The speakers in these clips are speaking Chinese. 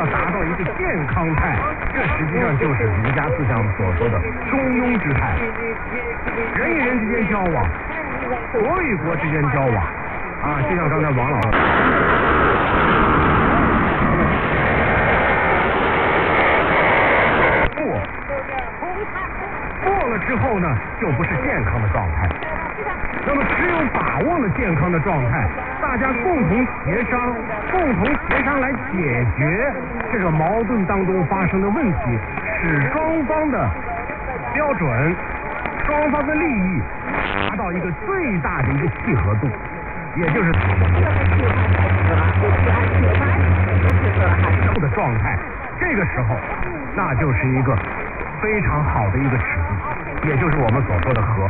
要达到一个健康态，这实际上就是儒家思想所说的中庸之态。人与人之间交往，国与国之间交往，就像刚才王老师。过了之后呢，就不是健康的状态。那么只有把握了健康的状态，大家共同协商来解决这个矛盾当中发生的问题，使双方的标准、双方的利益达到一个最大的一个契合度，也就是的状态。这个时候，那就是一个非常好的一个尺度，也就是我们所说的和。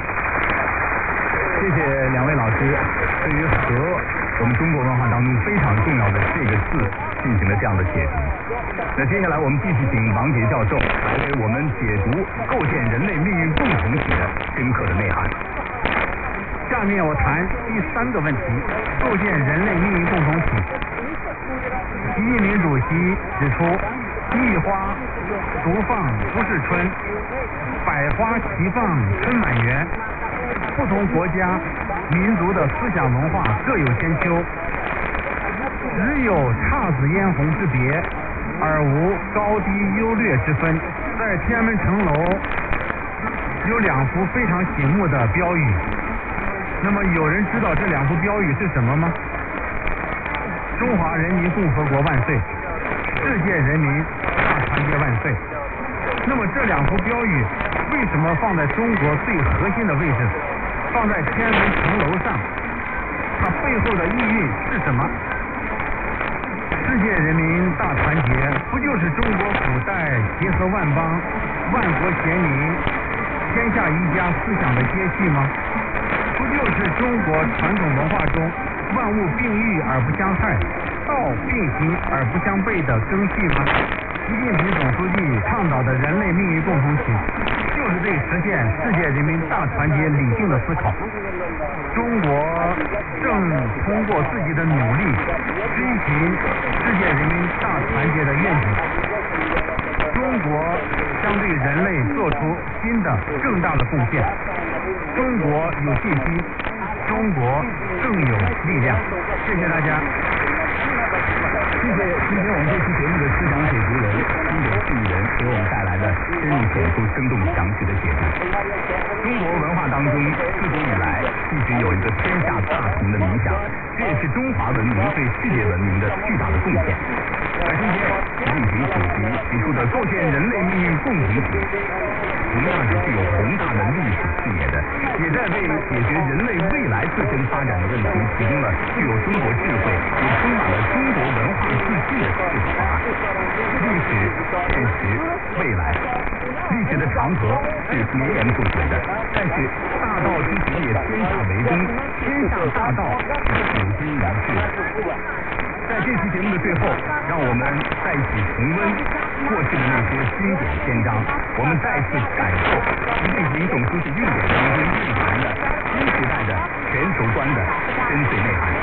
谢谢两位老师对于和我们中国文化当中非常重要的这个字进行了这样的解读。那接下来我们继续请王杰教授来给我们解读构建人类命运共同体的深刻的内涵。 下面我谈第3个问题，构建人类命运共同体。习近平主席指出，一花独放不是春，百花齐放春满园。不同国家、民族的思想文化各有千秋，只有姹紫嫣红之别，而无高低优劣之分。在天安门城楼有2幅非常醒目的标语，那么有人知道这2幅标语是什么吗？中华人民共和国万岁，世界人民大团结万岁。那么这2幅标语为什么放在中国最核心的位置，放在天安门城楼上？它背后的意蕴是什么？世界人民大团结不就是中国古代结合万邦、万国贤民、天下一家思想的接续吗？不就是中国传统文化中万物并育而不相害，道并行而不相悖的根系吗？习近平总书记倡导的人类命运共同体，就是对实现世界人民大团结理性的思考。中国正通过自己的努力追寻世界人民大团结的愿景。中国将对人类做出新的更大的贡献。中国有信心，中国更有力量。谢谢大家。 谢谢今天我们这期节目的思想解读人金友志人给我们带来的深入浅出、生动详细的解读。中国文化当中自古以来一直有一个天下大同的理想，这也是中华文明对世界文明的巨大的贡献。而今天习近平主席提出的构建人类命运共同体，同样是具有宏大的历史视野的，也在为解决人类未来自身发展的问题提供了具有中国智慧，也充满了中国文化自信的智慧方案。历史、现实、未来，历史的长河是绵延不绝的，但是大道之行也天下为公，天下大道是古今一致的。在这期节目的最后，让我们再一起重温过去的那些经典篇章，我们再次感受习近平总书记运典当中蕴含的新时代的全球观的深邃内涵。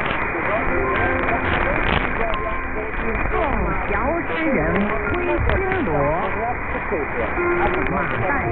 凤桥诗人灰金罗，马诞